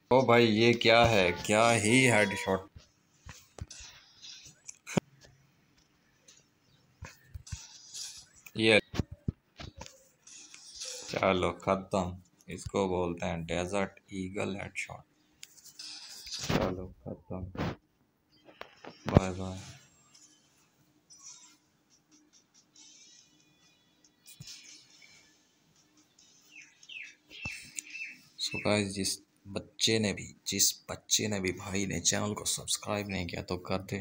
ओ भाई ये क्या है, क्या ही हेडशॉट। ये चलो खत्म। इसको बोलते हैं डेजर्ट ईगल हेडशॉट। चलो खत्म। Bye bye. सो गाइस, जिस बच्चे ने भी भाई ने चैनल को सब्सक्राइब नहीं किया तो कर दे।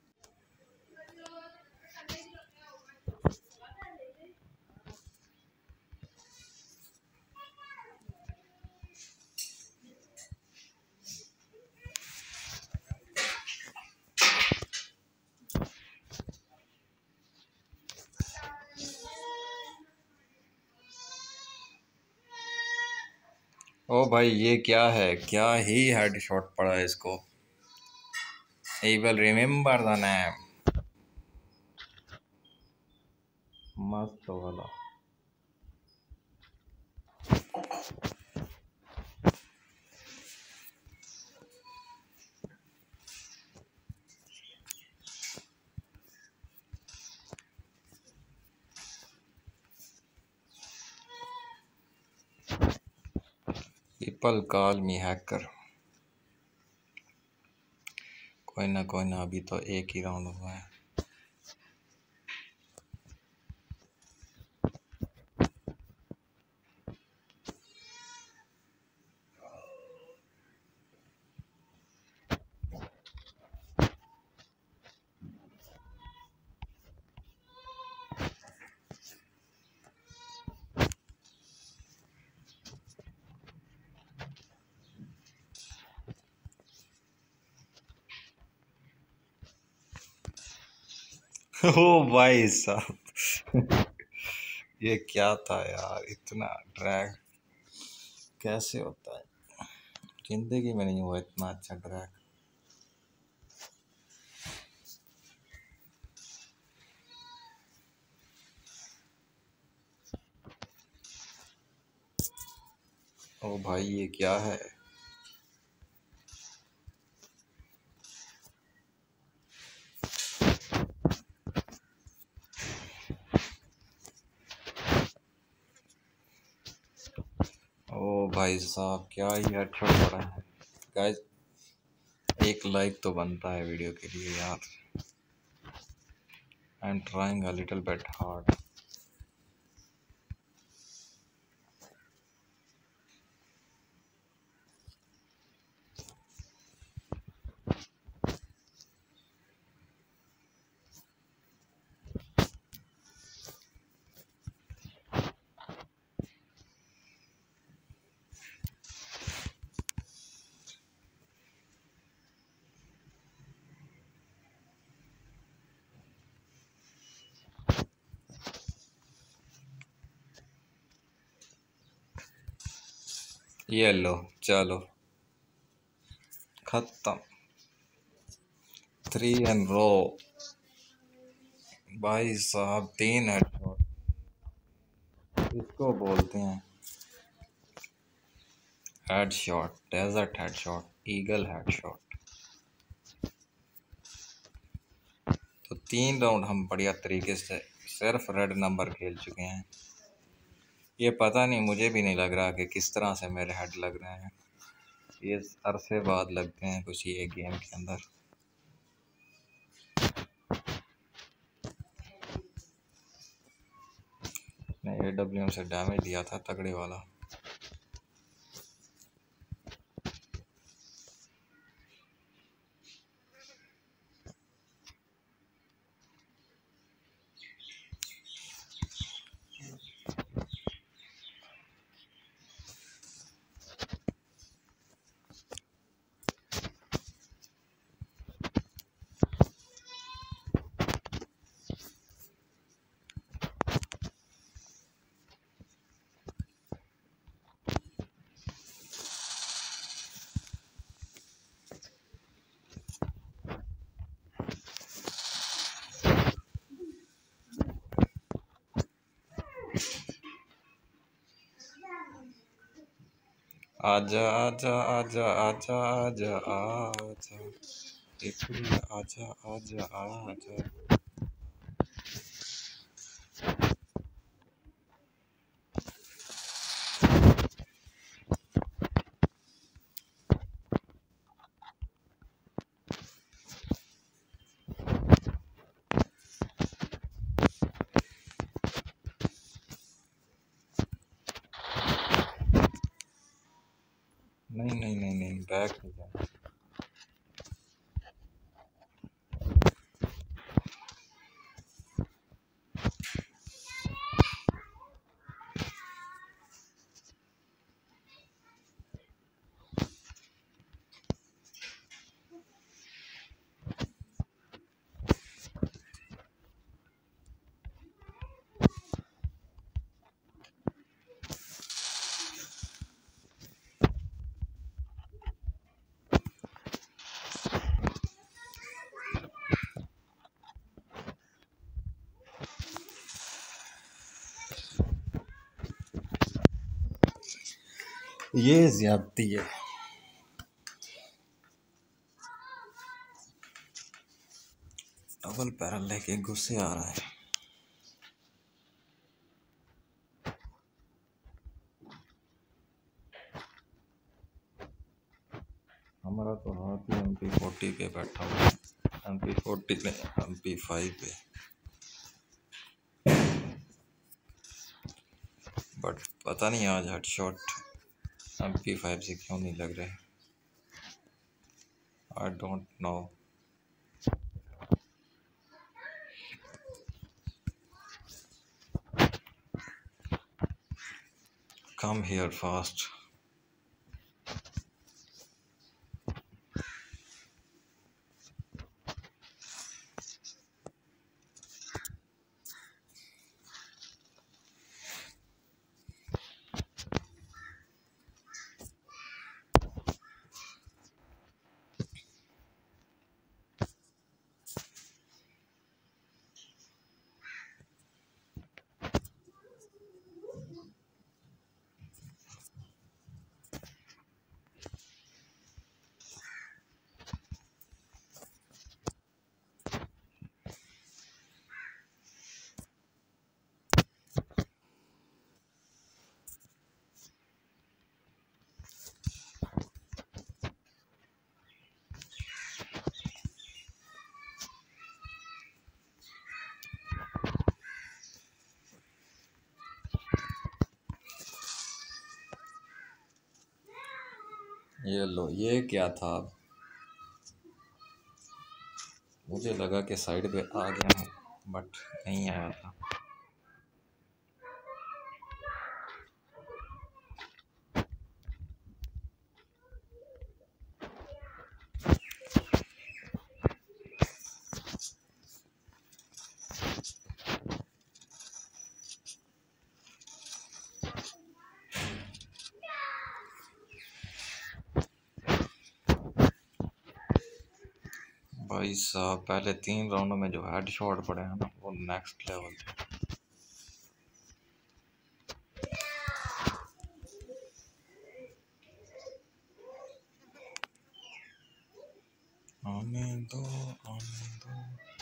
ओ भाई ये क्या है, क्या ही हेडशॉट पड़ा है इसको। He will remember the name। मस्त वाला। People call me hacker. कोई ना, अभी तो एक ही राउंड हुआ है। ओ भाई साहब, ये क्या था यार, इतना ड्रैग कैसे होता है। जिंदगी में नहीं हुआ इतना अच्छा ड्रैग। ओ भाई ये क्या है। ओ भाई साहब, क्या ही हेडशॉट पड़ा है। गाइस, एक लाइक तो बनता है वीडियो के लिए यार। I am trying a little bit hard. ये लो, चलो खत्म। 3 इन रो। भाई साहब 3 हेडशॉट। इसको बोलते हैं headshot, desert headshot, eagle headshot. तो 3 राउंड हम बढ़िया तरीके से सिर्फ रेड नंबर खेल चुके हैं। ये पता नहीं, मुझे भी नहीं लग रहा कि किस तरह से मेरे हेड लग रहे हैं। ये अरसे बाद लगते हैं कुछ ये गेम के अंदर। मैंने AWM से डैमेज दिया था तगड़े वाला। आजा आजा आजा आजा आजा आजा एक आजा आजा आजा। नहीं नहीं नहीं नहीं, बैक नहीं जाना। ये ज्यादती है। डबल पैरल लेके गुस्से आ रहा है। हमारा तो हाथ ही MP40 पे बैठा हुआ है। MP40 पे MP5 पे, बट पता नहीं आज हेडशॉट MP5 से क्यों नहीं लग रहे। I don't know. Come here fast. ये लो, ये क्या था? मुझे लगा कि साइड पे आ गया हूँ, बट नहीं आया था। भाई साहब, पहले 3 राउंडों में जो हेडशॉट पड़े हैं ना, वो नेक्स्ट लेवल थे। आने दो, आने दो।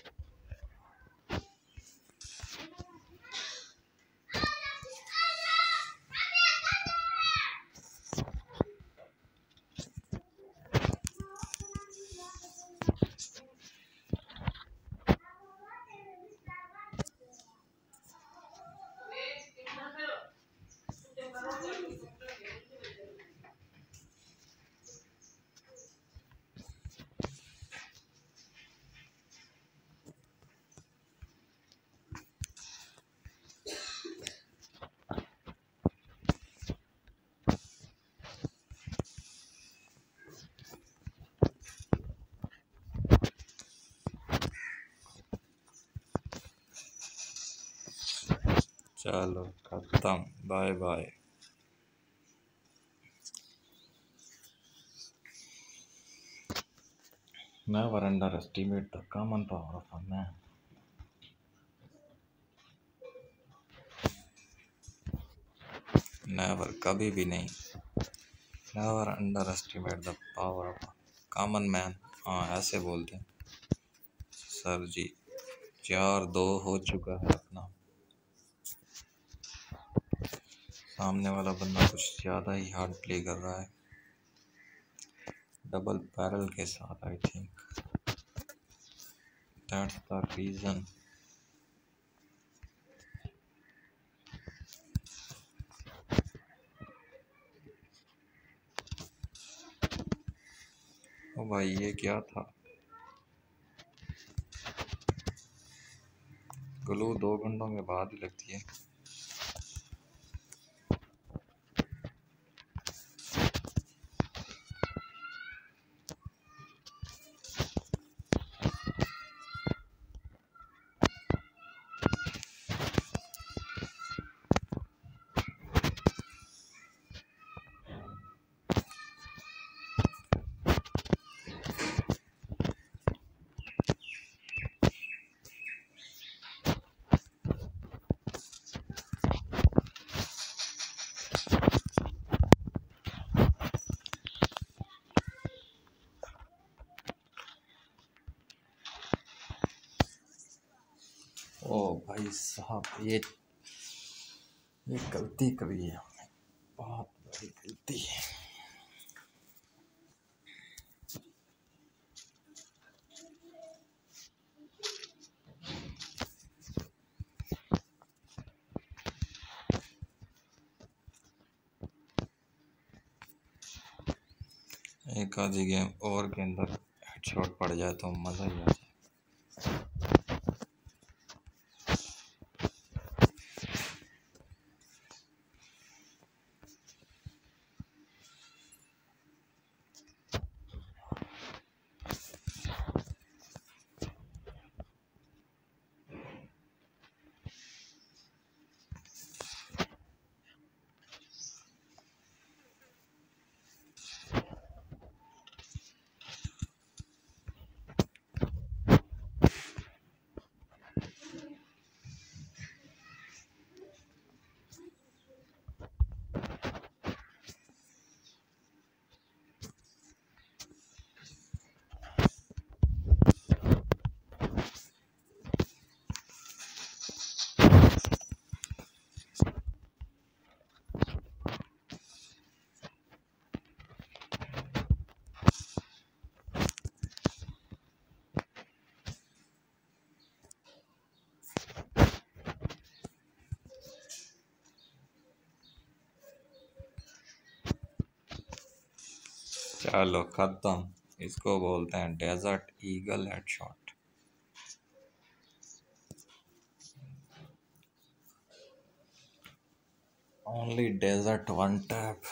चलो खत्म, bye bye. Never underestimate the common power of a man. Never, कभी भी नहीं। Never underestimate the power of common man. हाँ ऐसे बोलते हैं सर जी। 4-2 हो चुका है अपना। सामने वाला बंदा कुछ ज़्यादा ही हार्ड प्ले कर रहा है, डबल बैरल के साथ। I think that's the reason. ओ भाई ये क्या था? ग्लू 2 घंटों के बाद ही लगती है। ओ भाई साहब ये गलती करी है हमने, बहुत बड़ी गलती है। एक आधी गेम और के अंदर हेडशॉट पड़ जाए तो मज़ा ही आ जाए। चलो खत्म। इसको बोलते हैं desert eagle headshot. Only desert one tap.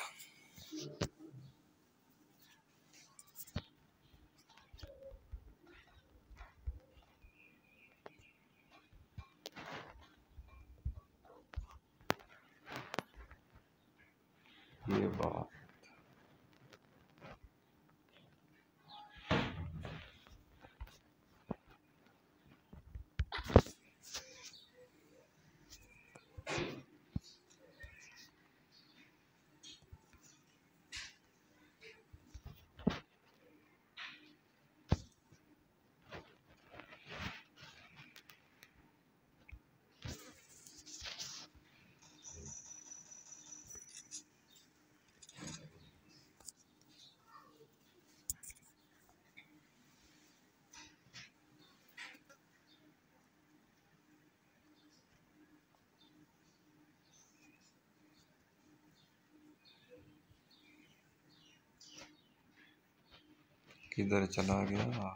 ये बात किधर चला गया?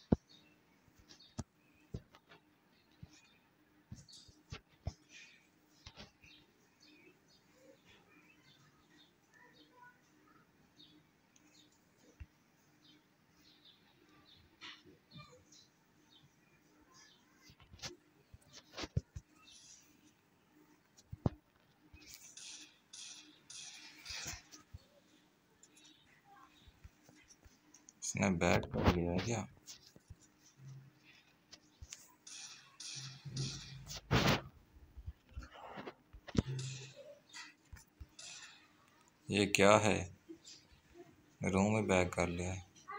इसने बैक कर लिया है क्या? ये क्या है? रूम में बैग कर लिया।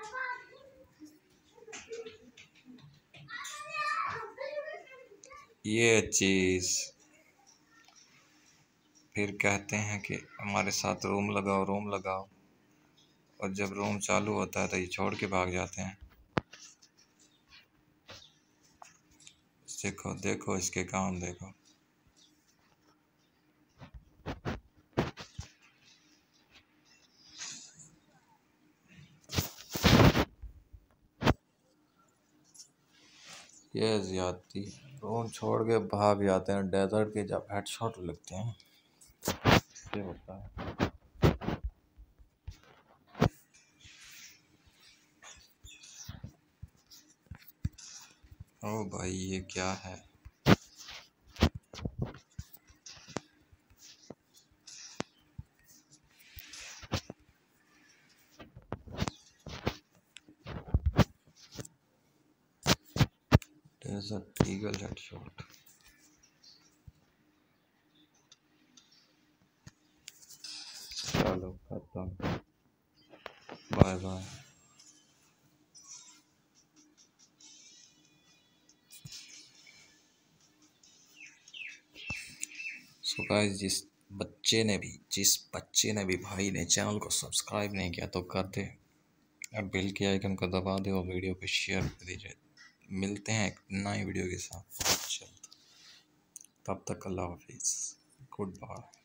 ये चीज़ फिर कहते हैं कि हमारे साथ रूम लगाओ, रूम लगाओ, और जब रूम चालू होता है तो ये छोड़ के भाग जाते हैं। देखो देखो इसके काम देखो। ये ज्यादती, रूम छोड़ के भाग जाते हैं। डेजर्ट के जब हेडशॉट लगते हैं ये होता है। ओ भाई ये क्या है? Desert eagle headshot. चलो खत्म, बाय बाय। सो गाइस, जिस बच्चे ने भी भाई ने चैनल को सब्सक्राइब नहीं किया तो कर दे, और बेल के आइकन को दबा दे और वीडियो को शेयर कर दीजिए। मिलते हैं एक नई वीडियो के साथ बहुत जल्द। तब तक अल्लाह हाफिज़, गुड बाय।